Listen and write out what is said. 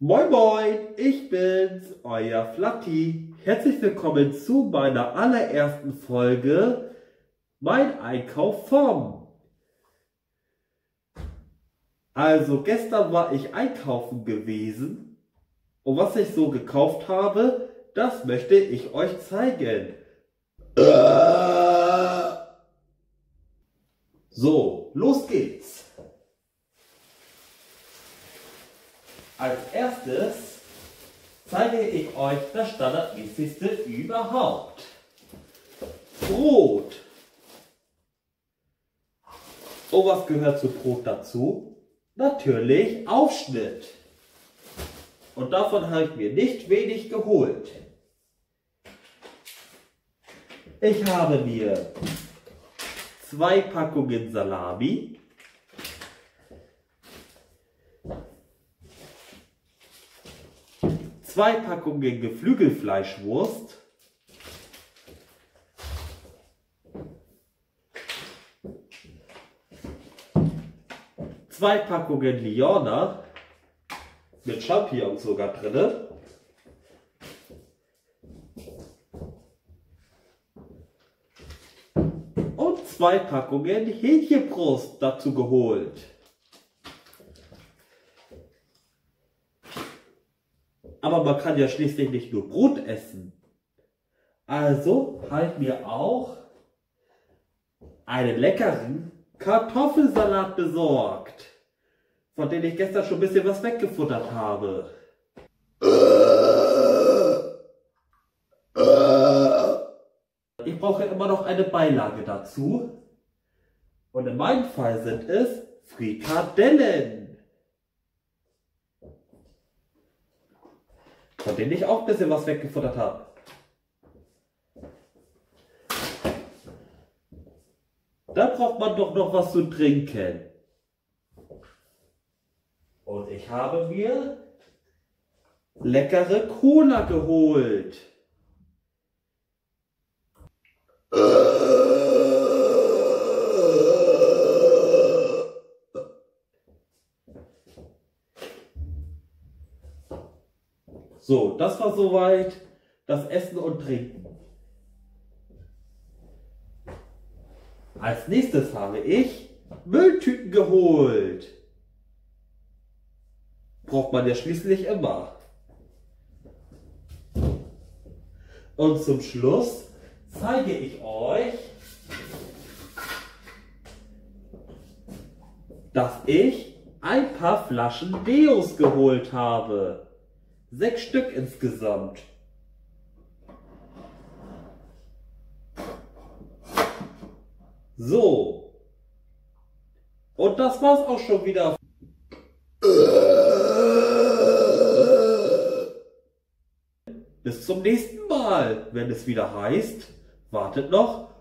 Moin Moin, ich bin's, euer Flatti. Herzlich willkommen zu meiner allerersten Folge Mein Einkauf vom. Also gestern war ich einkaufen gewesen und was ich so gekauft habe, das möchte ich euch zeigen. So, los geht's. Als erstes zeige ich euch das Standardmäßigste überhaupt. Brot. Und was gehört zu Brot dazu? Natürlich Aufschnitt. Und davon habe ich mir nicht wenig geholt. Ich habe mir 2 Packungen Salami, 2 Packungen Geflügelfleischwurst, 2 Packungen Liona mit Champignons sogar drin, und 2 Packungen Hähnchenbrust dazu geholt. Aber man kann ja schließlich nicht nur Brot essen. Also habe ich mir auch einen leckeren Kartoffelsalat besorgt, von dem ich gestern schon ein bisschen was weggefuttert habe. Ich brauche immer noch eine Beilage dazu. Und in meinem Fall sind es Frikadellen, von denen ich auch ein bisschen was weggefuttert habe. Da braucht man doch noch was zu trinken. Und ich habe mir leckere Cola geholt. So, das war soweit das Essen und Trinken. Als nächstes habe ich Mülltüten geholt. Braucht man ja schließlich immer. Und zum Schluss zeige ich euch, dass ich ein paar Flaschen Deos geholt habe. 6 Stück insgesamt. So. Und das war's auch schon wieder. Bis zum nächsten Mal, wenn es wieder heißt, wartet noch